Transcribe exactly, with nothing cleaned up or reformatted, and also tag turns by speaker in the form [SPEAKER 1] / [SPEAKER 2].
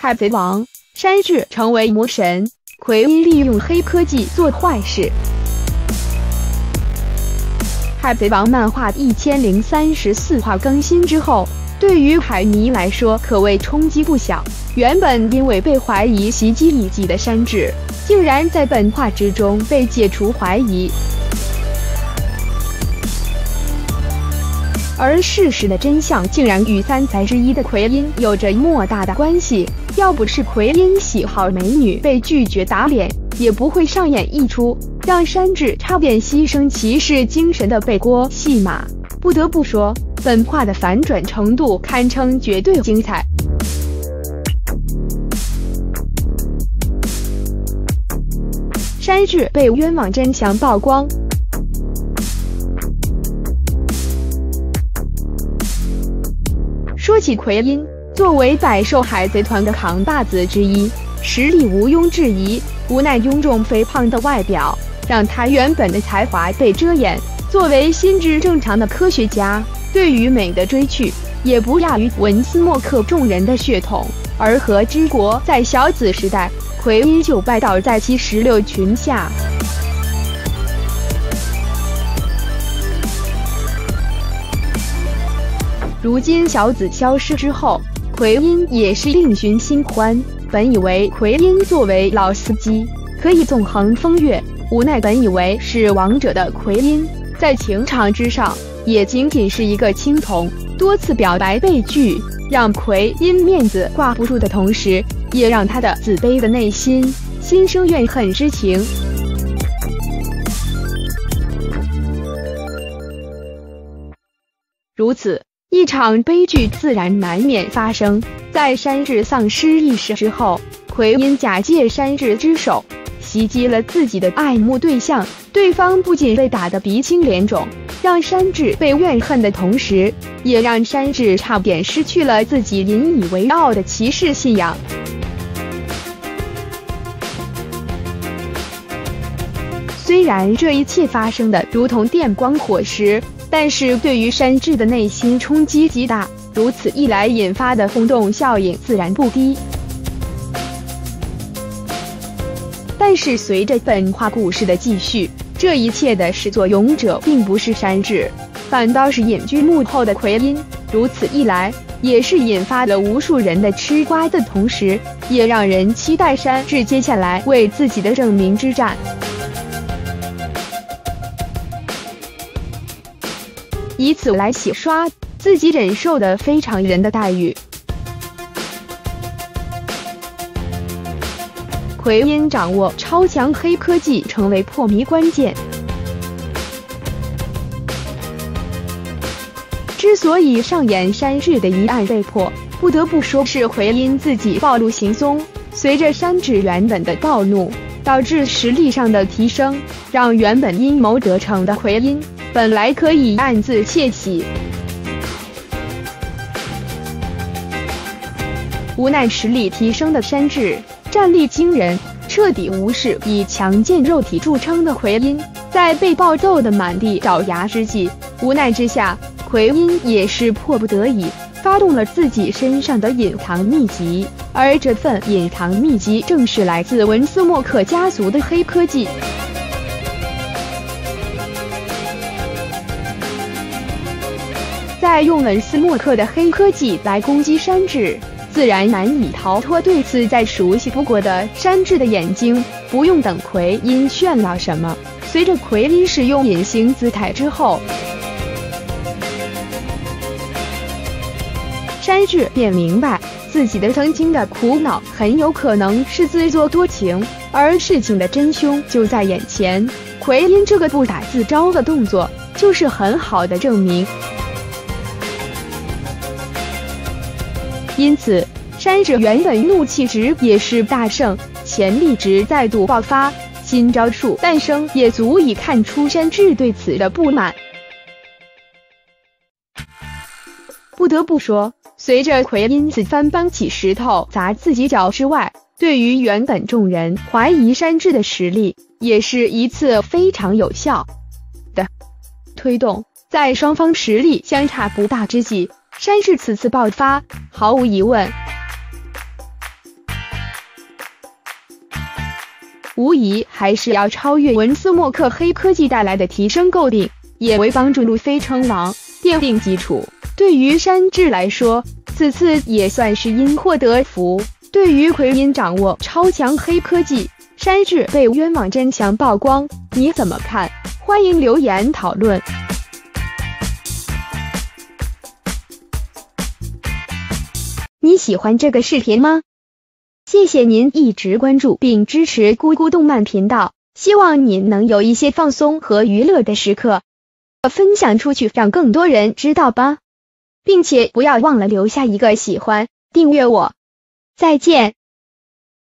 [SPEAKER 1] 海贼王，山治成为魔神，奎因利用黑科技做坏事。海贼王漫画一千零三十四话更新之后，对于海迷来说可谓冲击不小。原本因为被怀疑袭击一击的山治，竟然在本话之中被解除怀疑。而事实的真相竟然与三才之一的奎因有着莫大的关系。要不是奎因喜好美女被拒绝打脸，也不会上演一出让山治差点牺牲骑士精神的背锅戏码。不得不说，本话的反转程度堪称绝对精彩。山治被冤枉真相曝光。说起奎因，作为百兽海贼团的扛把子之一，实力毋庸置疑。无奈臃肿肥胖的外表让他原本的才华被遮掩。作为心智正常的科学家，对于美的追求也不亚于文斯莫克众人的血统。而和之国在小子时代，奎因就拜倒在其石榴裙下。如今小子消失之后，奎因也是另寻新欢。本以为奎因作为老司机可以纵横风月，无奈本以为是王者的奎因，在情场之上也仅仅是一个青铜。多次表白被拒，让奎因面子挂不住的同时，也让他的自卑的内心心生怨恨之情。如此一场悲剧自然难免发生。在山治丧失意识之后，奎因假借山治之手袭击了自己的爱慕对象，对方不仅被打得鼻青脸肿，让山治被怨恨的同时，也让山治差点失去了自己引以为傲的骑士信仰。虽然这一切发生的如同电光火石，但是对于山治的内心冲击极大，如此一来引发的轰动效应自然不低。但是随着本话故事的继续，这一切的始作俑者并不是山治，反倒是隐居幕后的奎因。如此一来，也是引发了无数人的吃瓜的同时，也让人期待山治接下来为自己的证明之战。以此来洗刷自己忍受的非常人的待遇。奎因掌握超强黑科技成为破谜关键。之所以上演山治的一案被破，不得不说是奎因自己暴露行踪。随着山治原本的暴怒，导致实力上的提升，让原本阴谋得逞的奎因本来可以暗自窃喜，无奈实力提升的山治战力惊人，彻底无视以强健肉体著称的奎因。在被暴揍的满地找牙之际，无奈之下，奎因也是迫不得已发动了自己身上的隐藏秘籍，而这份隐藏秘籍正是来自文斯莫克家族的黑科技。再用文斯莫克的黑科技来攻击山治，自然难以逃脱对此再熟悉不过的山治的眼睛。不用等奎因炫耀什么，随着奎因使用隐形姿态之后，山治便明白自己的曾经的苦恼很有可能是自作多情，而事情的真凶就在眼前。奎因这个不打自招的动作就是很好的证明。因此山治原本怒气值也是大胜，潜力值再度爆发，新招数诞生也足以看出山治对此的不满。不得不说，随着奎因此番搬起石头砸自己脚之外，对于原本众人怀疑山治的实力，也是一次非常有效的推动。在双方实力相差不大之际，山治此次爆发，毫无疑问无疑还是要超越文斯莫克黑科技带来的提升购顶，也为帮助路飞称王奠定基础。对于山治来说，此次也算是因祸得福。对于奎因掌握超强黑科技，山治被冤枉真相曝光，你怎么看？欢迎留言讨论。你喜欢这个视频吗？谢谢您一直关注并支持咕咕动漫频道，希望你能有一些放松和娱乐的时刻，分享出去让更多人知道吧，并且不要忘了留下一个喜欢，订阅我。再见。